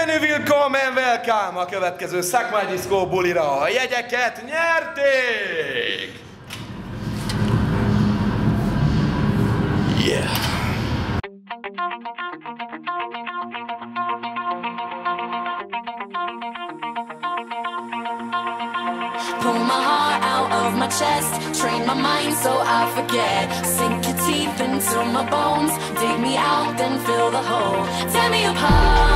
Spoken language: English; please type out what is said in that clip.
Willkommen, welcome! A következő szakmai diszkó bulira a jegyeket nyerték! Yeah! Pull my heart out of my chest, train my mind so I forget. Sink your teeth into my bones, dig me out, then fill the hole. Tear me apart.